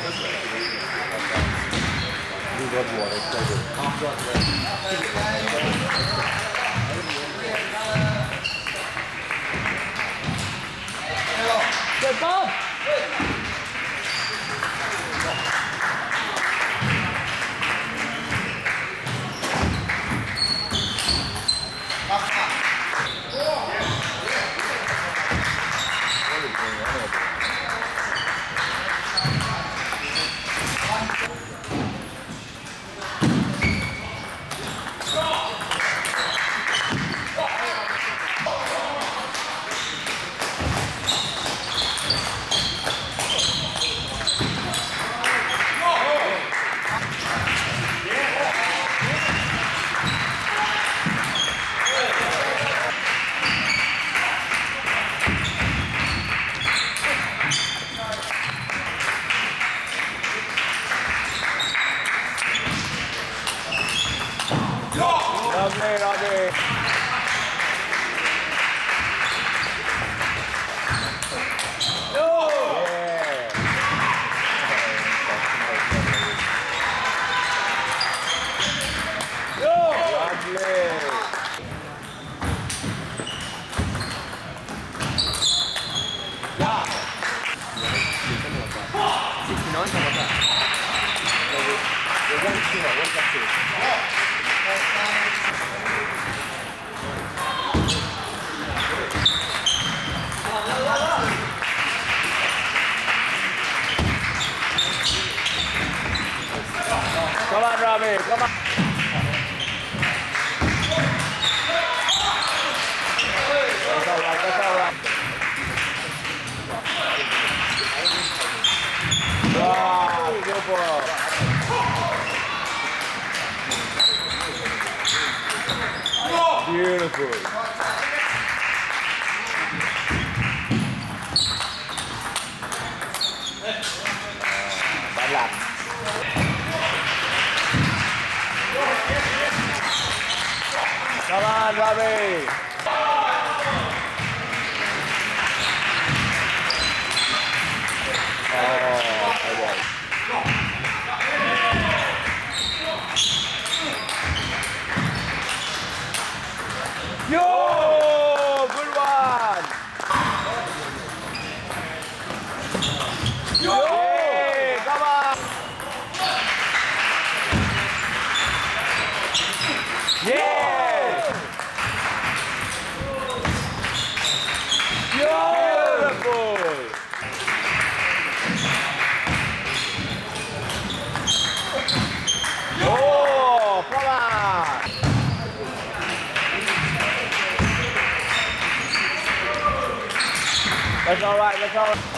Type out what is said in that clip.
Due buone, Good Bob! Lovely, lovely. Come on, Robbie, come on. That's all right, that's all right. Wow, beautiful. Beautiful. Bad luck. Come on, Robbie. Yo, good one. Yo, hey, come on. Yeah. Beautiful. Oh, come on. That's all right, that's all right.